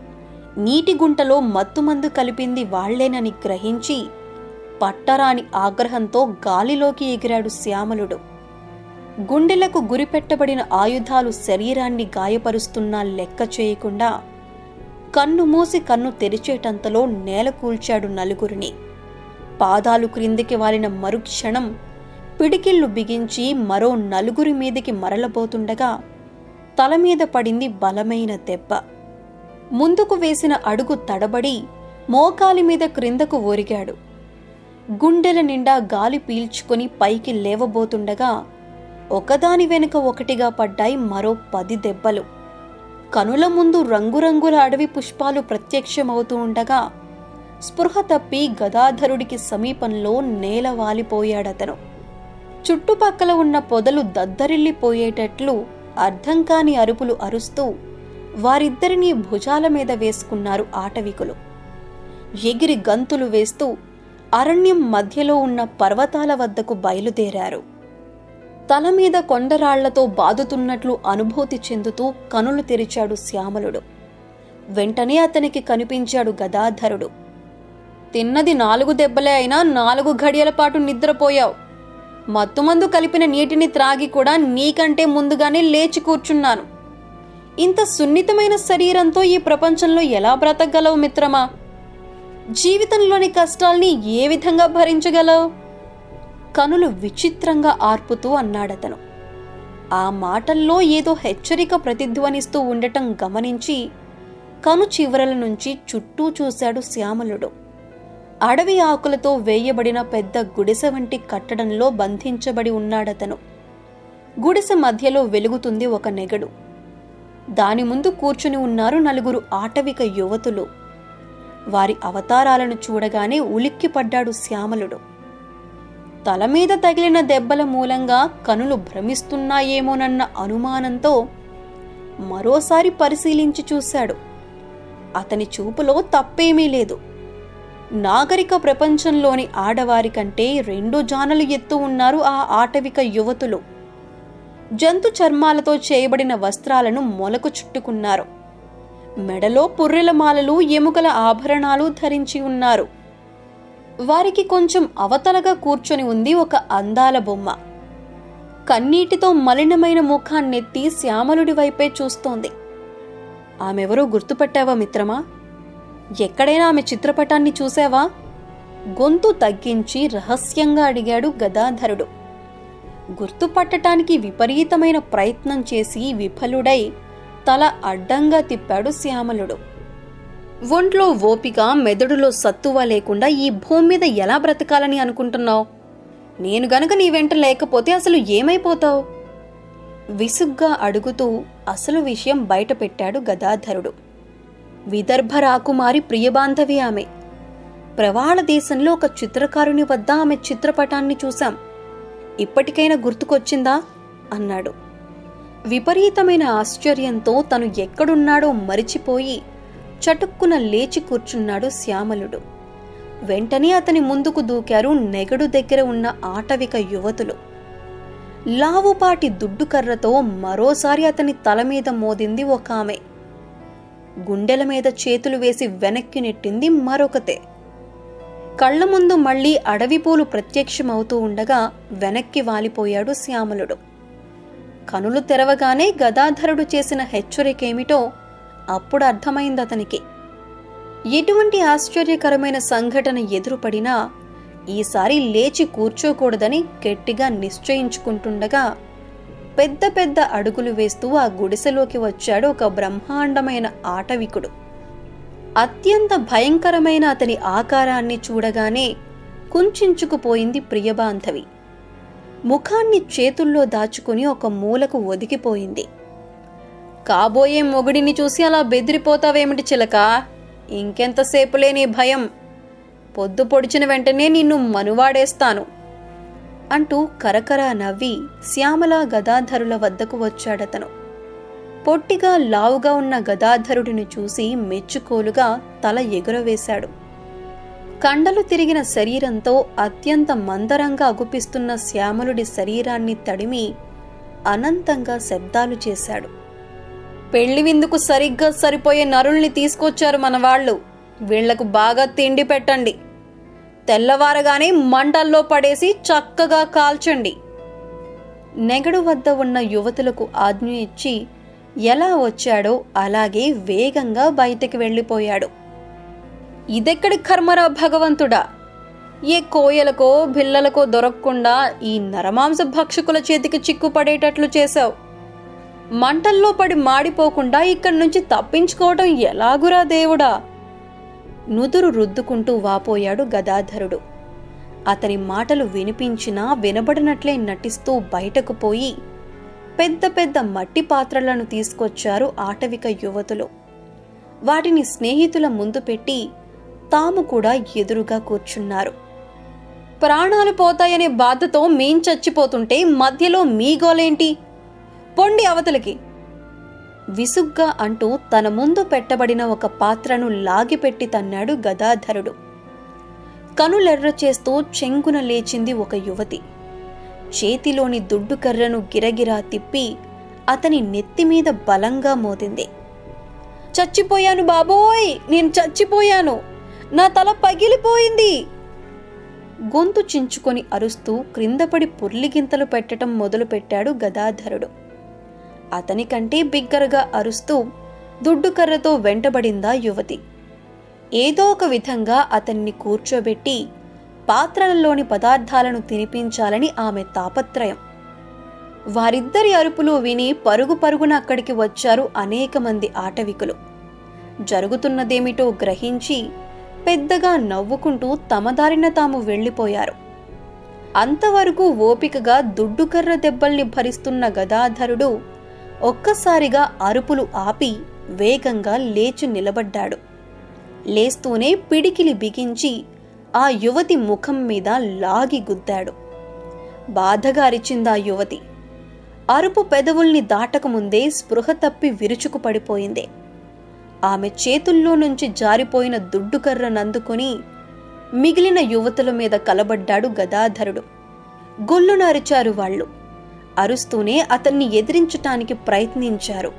నీటి గుంటలో మత్తుమందు కలిపింది వాళ్లేనని గ్రహించి పట్టరాని ఆగ్రహంతో గాలిలోకి ఎగిరాడు శ్యామలుడు. గుండెలకు గురిపెట్టబడిన ఆయుధాలు శరీరాన్ని గాయపరుస్తున్నా లెక్క చేయకుండా కన్ను మూసి కన్ను తెరిచేటంతలో నేల కూల్చాడు నలుగురిని. పాదాలు క్రిందికి వాలిన మరుక్షణం పిడికిళ్లు బిగించి మరో నలుగురి మీదికి మరలబోతుండగా తలమీద పడింది బలమైన దెబ్బ. ముందుకు వేసిన అడుగు తడబడి మోకాలి మీద క్రిందకు ఒరిగాడు. గుండెల నిండా గాలి పీల్చుకొని పైకి లేవబోతుండగా ఒకదాని వెనుక ఒకటిగా పడ్డాయి మరో పది దెబ్బలు. కనుల ముందు రంగురంగుల అడవి పుష్పాలు ప్రత్యక్షమవుతూ ఉండగా స్పృహ తప్పి గదాధరుడికి సమీపంలో నేల వాలిపోయాడతను. చుట్టుపక్కల ఉన్న పొదలు దద్దరిల్లిపోయేటట్లు అర్థం కాని అరుపులు అరుస్తూ వారిద్దరినీ భుజాల మీద వేసుకున్నారు ఆటవికులు. ఎగిరి గంతులు వేస్తూ అరణ్యం మధ్యలో ఉన్న పర్వతాల వద్దకు బయలుదేరారు. తల మీద కొండరాళ్లతో బాదుతున్నట్లు అనుభూతి చెందుతూ కనులు తెరిచాడు శ్యామలుడు. వెంటనే అతనికి కనిపించాడు గదాధరుడు. తిన్నది నాలుగు దెబ్బలే అయినా నాలుగు ఘడియల పాటు నిద్రపోయావు. మత్తుమందు కలిపిన నీటిని త్రాగి కూడా నీకంటే ముందుగానే లేచి కూర్చున్నాను. ఇంత సున్నితమైన శరీరంతో ఈ ప్రపంచంలో ఎలా బ్రతకగలవు మిత్రమా? జీవితంలోని కష్టాల్ని ఏ విధంగా భరించగలవు? కనులు విచిత్రంగా ఆర్పుతూ అన్నాడతను. ఆ మాటల్లో ఏదో హెచ్చరిక ప్రతిధ్వనిస్తూ ఉండటం గమనించి కను చివరల నుంచి చుట్టూ చూశాడు శ్యామలుడు. అడవి ఆకులతో వేయబడిన పెద్ద గుడిసె వంటి కట్టడంలో బంధించబడి ఉన్నాడతను. గుడిసె మధ్యలో వెలుగుతుంది ఒక నెగడు. దాని ముందు కూర్చుని ఉన్నారు నలుగురు ఆటవిక యువతులు. వారి అవతారాలను చూడగానే ఉలిక్కిపడ్డాడు శ్యామలుడు. తల మీద తగిలిన దెబ్బల మూలంగా కనులు భ్రమిస్తున్నాయేమోనన్న అనుమానంతో మరోసారి పరిశీలించి చూశాడు. అతని చూపులో తప్పేమీ లేదు. నాగరిక ప్రపంచంలోని ఆడవారి కంటే రెండు జానలు ఎత్తు ఉన్నారు ఆ ఆటవిక యువతులు. జంతు చర్మాలతో చేయబడిన వస్త్రాలను మొలకు చుట్టుకున్నారు. మెడలో పుర్రెల మాలలు, ఎముకల ఆభరణాలు ధరించి ఉన్నారు. వారికి కొంచెం అవతలగా కూర్చొని ఉంది ఒక అందాల బొమ్మ. కన్నీటితో మలినమైన ముఖాన్నెత్తి శ్యామలుడి వైపే చూస్తోంది. ఆమెవరో గుర్తుపట్టావా మిత్రమా? ఎక్కడైనా ఆమె చిత్రపటాన్ని చూసావా? గొంతు తగ్గించి రహస్యంగా అడిగాడు గదాధరుడు. గుర్తుపట్టటానికి విపరీతమైన ప్రయత్నం చేసి విఫలుడై తల అడ్డంగా తిప్పాడు శ్యామలుడు. ఒంట్లో ఓపిక, మెదడులో సత్తువ లేకుండా ఈ భూమి మీద ఎలా బ్రతకాలని అనుకుంటున్నావు? నేను గనక నీ వెంట లేకపోతే అసలు ఏమైపోతావు? విసుగ్గా అడుగుతూ అసలు విషయం బయట పెట్టాడు గదాధరుడు. విదర్భ రాకుమారి ప్రియబాంధవి ఆమె. ప్రవాళ దేశంలో ఒక చిత్రకారుని వద్ద ఆమె చిత్రపటాన్ని చూశాం. ఇప్పటికైనా గుర్తుకొచ్చిందా అన్నాడు. విపరీతమైన ఆశ్చర్యంతో తను ఎక్కడున్నాడో మరిచిపోయి చటుక్కున లేచి కూర్చున్నాడు శ్యామలుడు. వెంటనే అతని ముందుకు దూకారు నెగడు దగ్గర ఉన్న ఆటవిక యువతులు. లావుపాటి దుడ్డుకర్రతో మరోసారి అతని తల మీద మోదింది ఒక ఆమె. గుండెల మీద చేతులు వేసి వెనక్కి నెట్టింది మరొకతే. కళ్ల ముందు మళ్లీ అడవి పూలు ప్రత్యక్షమవుతూ ఉండగా వెనక్కి వాలిపోయాడు శ్యామలుడు. కనులు తెరవగానే గదాధరుడు చేసిన హెచ్చరికేమిటో అప్పుడు అర్థమైందతనికి. ఎటువంటి ఆశ్చర్యకరమైన సంఘటన ఎదురుపడినా ఈసారి లేచి కూర్చోకూడదని గట్టిగా నిశ్చయించుకుంటుండగా పెద్ద పెద్ద అడుగులు వేస్తూ ఆ గుడిసెలోకి వచ్చాడు ఒక బ్రహ్మాండమైన ఆటవికుడు. అత్యంత భయంకరమైన అతని ఆకారాన్ని చూడగానే కుంచించుకుపోయింది ప్రియబాంధవి. ముఖాన్ని చేతుల్లో దాచుకుని ఒక మూలకు ఒదిగిపోయింది. కాబోయే మొగుడిని చూసి అలా బెదిరిపోతావేమిటి చిలక? ఇంకెంతసేపులే నీ భయం? పొద్దు పొడిచిన వెంటనే నిన్ను మనువాడేస్తాను అంటూ కరకరా నవ్వి శ్యామల గదాధరుల వద్దకు వచ్చాడతను. పొట్టిగా లావుగా ఉన్న గదాధరుడిని చూసి మెచ్చుకోలుగా తల ఎగురవేశాడు. కండలు తిరిగిన శరీరంతో అత్యంత మందరంగా అగుపిస్తున్న శ్యామలుడి శరీరాన్ని తడిమి అనంతంగా శబ్దాలు చేశాడు. పెళ్లి విందుకు సరిగ్గా సరిపోయే నరుల్ని తీసుకొచ్చారు మన వాళ్ళు. వీళ్లకు బాగా తిండి పెట్టండి. తెల్లవారగానే మంటల్లో పడేసి చక్కగా కాల్చండి. నెగడు వద్ద ఉన్న యువతులకు ఆజ్ఞ ఇచ్చి ఎలా వచ్చాడో అలాగే వేగంగా బయటికి వెళ్లిపోయాడు. ఇదెక్కడి కర్మరా భగవంతుడా! ఏ కోయలకో భిల్లలకో దొరకకుండా ఈ నరమాంస భక్షకుల చేతికి చిక్కుపడేటట్లు చేశావు. మంటల్లో పడి మాడిపోకుండా ఇక్కడి నుంచి తప్పించుకోవటం ఎలాగురా దేవుడా! నుదురు రుద్దుకుంటూ వాపోయాడు గదాధరుడు. అతని మాటలు వినిపించినా వినబడినట్లే నటిస్తూ బయటకు పోయి పెద్ద పెద్ద మట్టి పాత్రలను తీసుకొచ్చారు ఆటవిక యువతులు. వాటిని స్నేహితుల ముందు పెట్టి తాము కూడా ఎదురుగా కూర్చున్నారు. ప్రాణాలు పోతాయనే బాధతో మేం చచ్చిపోతుంటే మధ్యలో మీ గోలేంటి, పొండి అవతలికి విసుగ్గా అంటూ తన ముందు పెట్టబడిన ఒక పాత్రను లాగిపెట్టి తన్నాడు గదాధరుడు. కనులెర్ర చేస్తూ చెంగున లేచింది ఒక యువతి. చేతిలోని దుడ్డు కర్రను గిరగిరా తిప్పి అతని నెత్తిమీద బలంగా మోదింది. చచ్చిపోయాను బాబోయ్, నేను చచ్చిపోయాను, నా తల పగిలిపోయింది. గొంతు చించుకొని అరుస్తూ క్రిందపడి పుర్లిగింతలు పెట్టడం మొదలుపెట్టాడు గదాధరుడు. అతనికంటే బిగ్గరగా అరుస్తూ దుడ్డుకర్రతో వెంటబడిందా యువతి. ఏదో ఒక విధంగా అతన్ని కూర్చోబెట్టి పాత్రలలోని పదార్థాలను తినిపించాలని ఆమె తాపత్రయం. వారిద్దరి అరుపులు విని పరుగు పరుగున అక్కడికి వచ్చారు అనేక మంది ఆటవికులు. జరుగుతున్నదేమిటో గ్రహించి పెద్దగా నవ్వుకుంటూ తమ దారిన తాము వెళ్లిపోయారు. అంతవరకు ఓపికగా దుడ్డుకర్ర దెబ్బల్ని భరిస్తున్న గదాధరుడు ఒక్కసారిగా అరుపులు ఆపి వేగంగా లేచి నిలబడ్డాడు. లేస్తూనే పిడికిలి బిగించి ఆ యువతి ముఖం మీద లాగి గుద్దాడు. బాధగా అరిచిందా యువతి. అరుపు పెదవుల్ని దాటకముందే స్పృహ తప్పి విరుచుకు పడిపోయింది. ఆమె చేతుల్లో నుంచి జారిపోయిన దుడ్డుకర్రనందుకుని మిగిలిన యువతుల మీద కలబడ్డాడు గదాధరుడు. గొల్లున అరిచారు వాళ్ళు. అరుస్తూనే అతన్ని ఎదిరించటానికి ప్రయత్నించారు.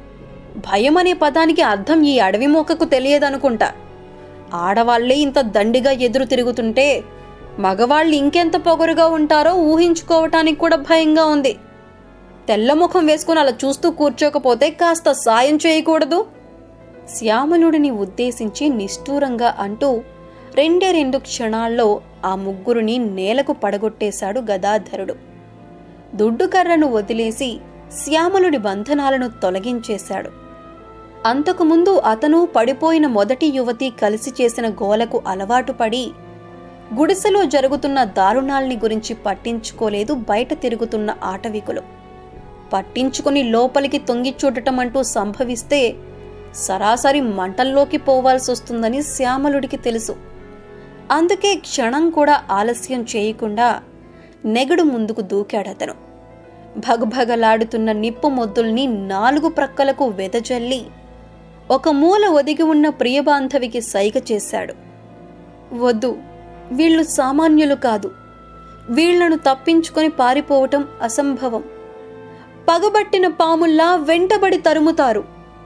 భయమనే పదానికి అర్థం ఈ అడవి మొక్కకు తెలియదనుకుంటా. ఆడవాళ్లే ఇంత దండిగా ఎదురు తిరుగుతుంటే మగవాళ్ళు ఇంకెంత పొగరుగా ఉంటారో ఊహించుకోవటానికి కూడా భయంగా ఉంది. తెల్లముఖం వేసుకుని అలా చూస్తూ కూర్చోకపోతే కాస్త సాయం చేయకూడదు? శ్యామలుడిని ఉద్దేశించి నిష్ఠూరంగా అంటూ రెండే రెండు క్షణాల్లో ఆ ముగ్గురిని నేలకు పడగొట్టేశాడు గదాధరుడు. దుడ్డుకర్రను వదిలేసి శ్యామలుడి బంధనాలను తొలగించేశాడు. అంతకుముందు అతను పడిపోయిన మొదటి యువతి కలిసి చేసిన గోలకు అలవాటు పడి గుడిసెలో జరుగుతున్న దారుణాల్ని గురించి పట్టించుకోలేదు బయట తిరుగుతున్న ఆటవికులు. పట్టించుకుని లోపలికి తొంగి చూడటం అంటూ సంభవిస్తే సరాసరి మంటల్లోకి పోవాల్సొస్తుందని శ్యామలుడికి తెలుసు. అందుకే క్షణం కూడా ఆలస్యం చేయకుండా నెగడు ముందుకు దూకాడతను. భగభగలాడుతున్న నిప్పు మొద్దుల్ని నాలుగు ప్రక్కలకు వెదజల్లి ఒక మూల ఒదిగి ఉన్న ప్రియబాంధవికి సైగ చేశాడు. వద్దు, వీళ్లు సామాన్యులు కాదు. వీళ్లను తప్పించుకొని పారిపోవటం అసంభవం. పగబట్టిన పాముల్లా వెంటబడి తరుముతారు.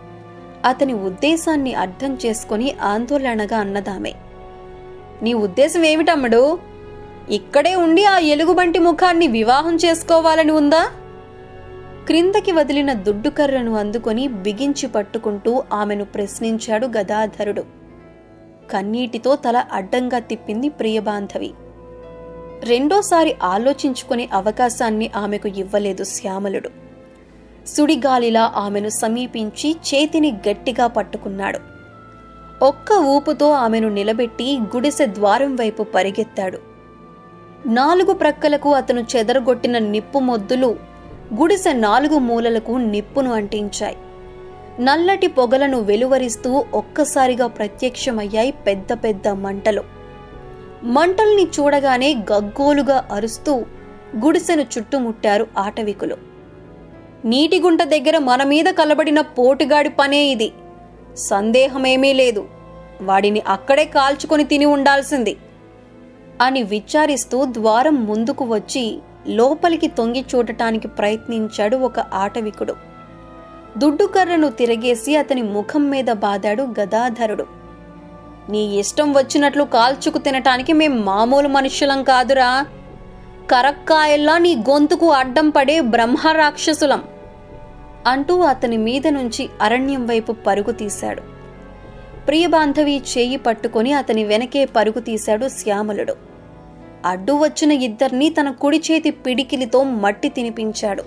అతని ఉద్దేశాన్ని అర్థం చేసుకుని ఆందోళనగా అన్నదామే. నీ ఉద్దేశం ఏమిటమ్మడు? ఇక్కడే ఉండి ఆ ఎలుగుబంటి ముఖాన్ని వివాహం చేసుకోవాలని ఉందా? క్రిందకి వదిలిన దుడ్డుకర్రను అందుకొని బిగించి పట్టుకుంటూ ఆమెను ప్రశ్నించాడు గదాధరుడు. కన్నీటితో తల అడ్డంగా తిప్పింది ప్రియబాంధవి. రెండోసారి ఆలోచించుకునే అవకాశాన్ని ఆమెకు ఇవ్వలేదు శ్యామలుడు. సుడిగాలిలా ఆమెను సమీపించి చేతిని గట్టిగా పట్టుకున్నాడు. ఒక్క ఊపుతో ఆమెను నిలబెట్టి గుడిసె ద్వారం వైపు పరిగెత్తాడు. నాలుగు ప్రక్కలకు అతను చెదరగొట్టిన నిప్పు మొద్దులు గుడిసె నాలుగు మూలలకు నిప్పును అంటించాయి. నల్లటి పొగలను వెలువరిస్తూ ఒక్కసారిగా ప్రత్యక్షమయ్యాయి పెద్ద పెద్ద మంటలు. మంటల్ని చూడగానే గగ్గోలుగా అరుస్తూ గుడిసెను చుట్టుముట్టారు ఆటవికులు. నీటిగుంట దగ్గర మన మీద కలబడిన పోటుగాడి పనే ఇది. సందేహమేమీ లేదు. వాడిని అక్కడే కాల్చుకొని తిని ఉండాల్సింది అని విచారిస్తూ ద్వారం ముందుకు వచ్చి లోపలికి తొంగి చూడటానికి ప్రయత్నించాడు ఒక ఆటవికుడు. దుడ్డుకర్రను తిరగేసి అతని ముఖం మీద బాదాడు గదాధరుడు. నీ ఇష్టం వచ్చినట్లు కాల్చుకు తినటానికి మేం మామూలు మనుష్యులం కాదురా. కరక్కాయల్లా నీ గొంతుకు అడ్డం పడే బ్రహ్మరాక్షసులం అంటూ అతని మీద నుంచి అరణ్యం వైపు పరుగు తీశాడు. ప్రియబాంధవి చేయి పట్టుకొని అతని వెనకే పరుగు తీశాడు శ్యామలుడు. అడ్డు వచ్చిన ఇద్దరినీ తన కుడి చేతి పిడికిలితో మట్టి తినిపించాడు.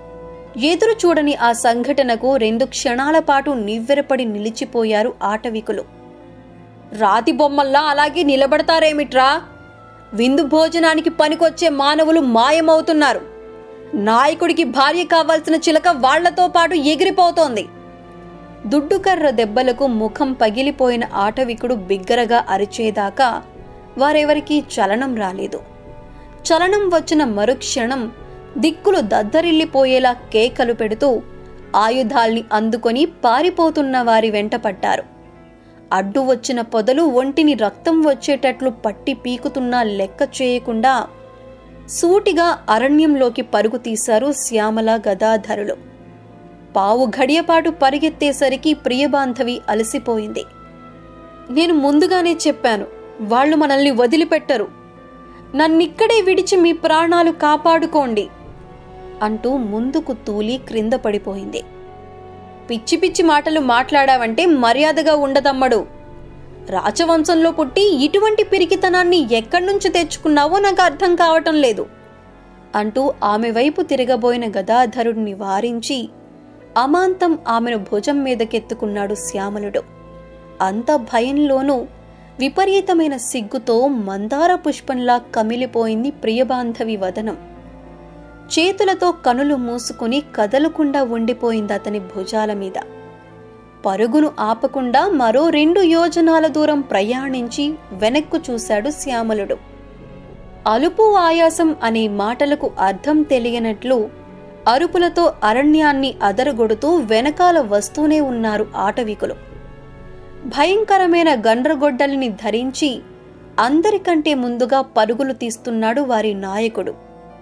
ఎదురు చూడని ఆ సంఘటనకు రెండు క్షణాల పాటు నివ్వెరపడి నిలిచిపోయారు ఆటవికులు. రాతి బొమ్మల్లా అలాగే నిలబడతారేమిట్రా? విందు భోజనానికి పనికొచ్చే మానవులు మాయమవుతున్నారు. నాయకుడికి భార్య కావాల్సిన చిలక వాళ్లతో పాటు ఎగిరిపోతోంది. దుడ్డుకర్ర దెబ్బలకు ముఖం పగిలిపోయిన ఆటవికుడు బిగ్గరగా అరిచేదాకా వారెవరికీ చలనం రాలేదు. చలనం వచ్చిన మరుక్షణం దిక్కులు దద్దరిల్లిపోయేలా కేకలు పెడుతూ ఆయుధాల్ని అందుకొని పారిపోతున్న వారి వెంట పడ్డారు. అడ్డు వచ్చిన పొదలు ఒంటిని రక్తం వచ్చేటట్లు పట్టి పీకుతున్నా లెక్క చేయకుండా సూటిగా అరణ్యంలోకి పరుగు తీశారు శ్యామల గదాధరులు. పావు ఘడియపాటు పరిగెత్తేసరికి ప్రియబాంధవి అలసిపోయింది. నేను ముందుగానే చెప్పాను, వాళ్లు మనల్ని వదిలిపెట్టరు. నన్నిక్కడే విడిచి మీ ప్రాణాలు కాపాడుకోండి అంటూ ముందుకు తూలి క్రింద పడిపోయింది. పిచ్చి పిచ్చి మాటలు మాట్లాడావంటే మర్యాదగా ఉండదమ్మడు. రాజవంశంలో పుట్టి ఇటువంటి పిరికితనాన్ని ఎక్కడ్నుంచి తెచ్చుకున్నావో నాకు అర్థం కావటం లేదు అంటూ ఆమె వైపు తిరగబోయిన గదాధరుడిని వారించి అమాంతం ఆమెను భుజం మీదకెత్తుకున్నాడు శ్యామలుడు. అంత భయంలోనూ విపరీతమైన సిగ్గుతో మందార పుష్పంలా కమిలిపోయింది ప్రియబాంధవి వదనం. చేతులతో కనులు మూసుకుని కదలకుండా ఉండిపోయింది అతని భుజాల మీద. పరుగును ఆపకుండా మరో రెండు యోజనాల దూరం ప్రయాణించి వెనక్కు చూశాడు శ్యామలుడు. అలుపు ఆయాసం అనే మాటలకు అర్థం తెలియనట్లు అరుపులతో అరణ్యాన్ని అదరగొడుతూ వెనకాల వస్తూనే ఉన్నారు ఆటవికులు. భయంకరమైన గండ్రగొడ్డలిని ధరించి అందరికంటే ముందుగా పరుగులు తీస్తున్నాడు వారి నాయకుడు.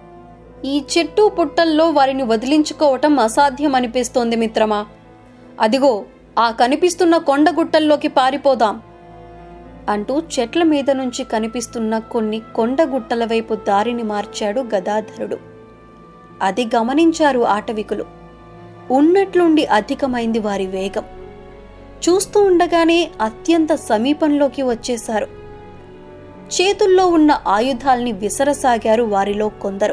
ఈ చెట్టు పుట్టల్లో వారిని వదిలించుకోవటం అసాధ్యం అనిపిస్తోంది మిత్రమా. అదిగో ఆ కనిపిస్తున్న కొండగుట్టల్లోకి పారిపోదాం అంటూ చెట్ల మీద నుంచి కనిపిస్తున్న కొన్ని కొండగుట్టల వైపు దారిని మార్చాడు గదాధరుడు. అది గమనించారు ఆటవికులు. ఉన్నట్లుండి అధికమైంది వారి వేగం. చూస్తూ ఉండగానే అత్యంత సమీపంలోకి వచ్చేశారు. చేతుల్లో ఉన్న ఆయుధాల్ని విసరసాగారు వారిలో కొందరు.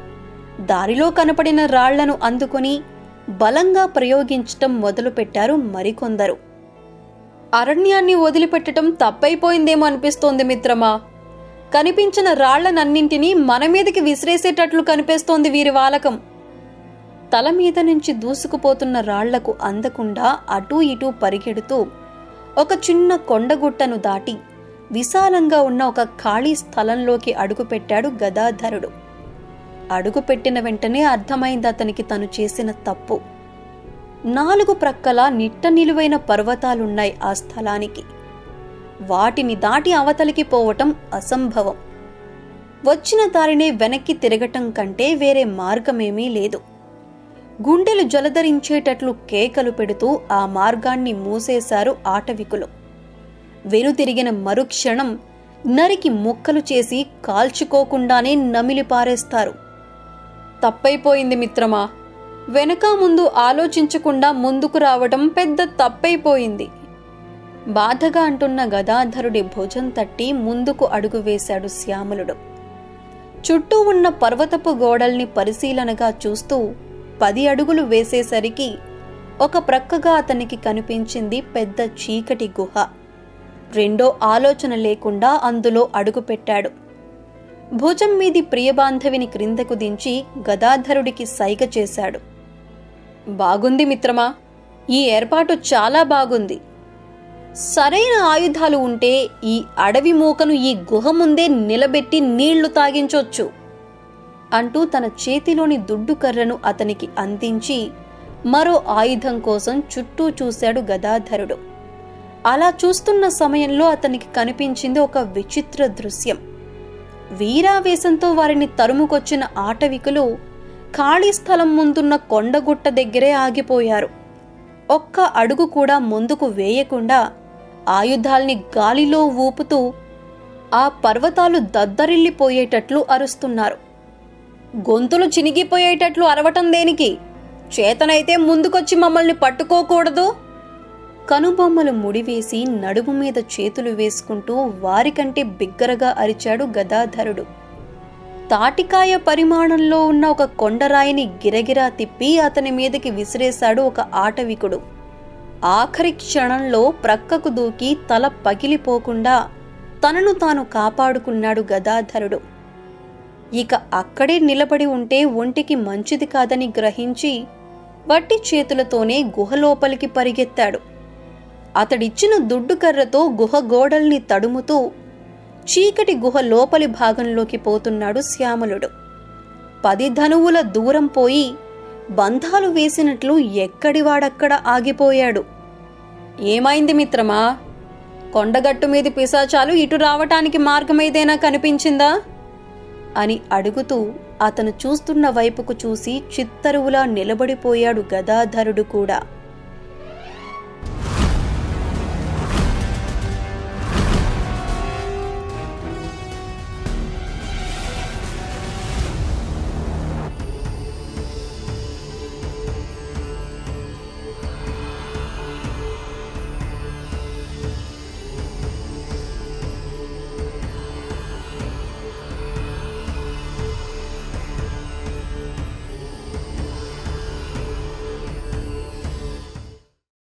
దారిలో కనపడిన రాళ్లను అందుకొని బలంగా ప్రయోగించటం మొదలుపెట్టారు మరికొందరు. అరణ్యాన్ని వదిలిపెట్టడం తప్పైపోయిందేమో అనిపిస్తోంది మిత్రమా. కనిపించిన రాళ్లనన్నింటినీ మన మీదకి విసిరేసేటట్లు కనిపిస్తోంది వీరి వాలకం. తల మీద నుంచి దూసుకుపోతున్న రాళ్లకు అందకుండా అటూ ఇటూ పరిగెడుతూ ఒక చిన్న కొండగుట్టను దాటి విశాలంగా ఉన్న ఒక ఖాళీ స్థలంలోకి అడుగుపెట్టాడు గదాధరుడు. అడుగుపెట్టిన వెంటనే అర్థమైంది అతనికి తను చేసిన తప్పు. నాలుగు ప్రక్కల నిట్ట నిలువైన పర్వతాలున్నాయి ఆ స్థలానికి. వాటిని దాటి అవతలికి పోవటం అసంభవం. వచ్చిన దారినే వెనక్కి తిరగటం కంటే వేరే మార్గమేమీ లేదు. గుండెలు జలధరించేటట్లు కేకలు పెడుతూ ఆ మార్గాన్ని మూసేశారు ఆటవికులు. వెనుతిరిగిన మరుక్షణం నరికి ముక్కలు చేసి కాల్చుకోకుండానే నమిలి పారేస్తారు. తప్పైపోయింది మిత్రమా. వెనక ముందు ఆలోచించకుండా ముందుకు రావటం పెద్ద తప్పైపోయింది బాధగా అంటున్న గదాధరుడి భుజం తట్టి ముందుకు అడుగు వేశాడు శ్యామలుడు. చుట్టూ ఉన్న పర్వతపు గోడల్ని పరిశీలనగా చూస్తూ పది అడుగులు వేసేసరికి ఒక ప్రక్కగా అతనికి కనిపించింది పెద్ద చీకటి గుహ. రెండో ఆలోచన లేకుండా అందులో అడుగుపెట్టాడు. భుజం మీది ప్రియబాంధవిని క్రిందకు దించి గదాధరుడికి సైగ చేశాడు. బాగుంది మిత్రమా, ఈ ఏర్పాటు చాలా బాగుంది. సరైన ఆయుధాలు ఉంటే ఈ అడవి మూకను ఈ గుహ ముందే నిలబెట్టి నీళ్లు తాగించొచ్చు అంటూ తన చేతిలోని దుడ్డు కర్రను అతనికి అందించి మరో ఆయుధం కోసం చుట్టూ చూశాడు గదాధరుడు. అలా చూస్తున్న సమయంలో అతనికి కనిపించింది ఒక విచిత్ర దృశ్యం. వీరావేశంతో వారిని తరుముకొచ్చిన ఆటవికులు ఖాళీ స్థలం ముందున్న కొండగుట్ట దగ్గరే ఆగిపోయారు. ఒక్క అడుగు కూడా ముందుకు వేయకుండా ఆయుధాల్ని గాలిలో ఊపుతూ ఆ పర్వతాలు దద్దరిల్లిపోయేటట్లు అరుస్తున్నారు. గొంతులు చినిగిపోయేటట్లు అరవటం దేనికి? చేతనైతే ముందుకొచ్చి మమ్మల్ని పట్టుకోకూడదు? కనుబొమ్మలు ముడివేసి నడుము మీద చేతులు వేసుకుంటూ వారికంటే బిగ్గరగా అరిచాడు గదాధరుడు. తాటికాయ పరిమాణంలో ఉన్న ఒక కొండరాయిని గిరగిరా తిప్పి అతని మీదకి విసిరేశాడు ఒక ఆటవికుడు. ఆఖరి క్షణంలో ప్రక్కకు దూకి తల పగిలిపోకుండా తనను తాను కాపాడుకున్నాడు గదాధరుడు. ఇక అక్కడే నిలబడి ఉంటే ఒంటికి మంచిది కాదని గ్రహించి వట్టి చేతులతోనే గుహ లోపలికి పరిగెత్తాడు. అతడిచ్చిన దుడ్డు కర్రతో గుహ గోడల్ని తడుముతూ చీకటి గుహ లోపలి భాగంలోకి పోతున్నాడు శ్యామలుడు. పది ధనువుల దూరం పోయి బంధాలు వేసినట్లు ఎక్కడివాడక్కడ ఆగిపోయాడు. ఏమైంది మిత్రమా? కొండగట్టు మీది పిశాచాలు ఇటు రావటానికి మార్గమేదైనా కనిపించిందా అని అడుగుతూ అతను చూస్తున్న వైపుకు చూసి చిత్తరువులా నిలబడిపోయాడు గదాధరుడు కూడా.